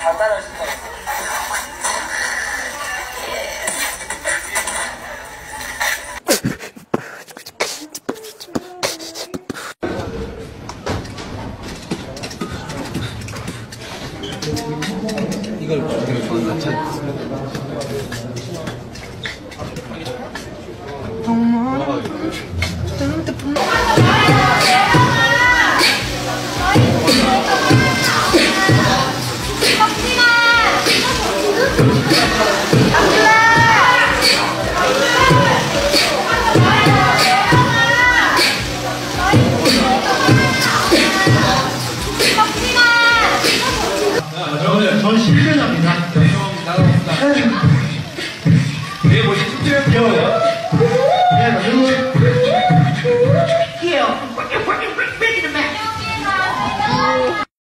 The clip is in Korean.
다 따라하신다고. 이걸 저는 찾았어요. 정말 핸드폰 저는 실례자입니다. 나가봅시다. 네, 뭐지? 특별 귀여워요.